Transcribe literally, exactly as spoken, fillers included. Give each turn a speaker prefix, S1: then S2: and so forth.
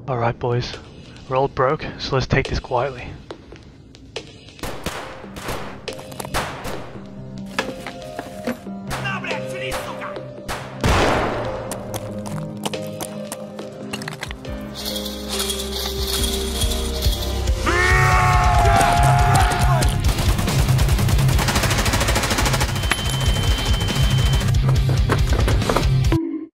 S1: Alright boys, we're all broke, so let's take this quietly.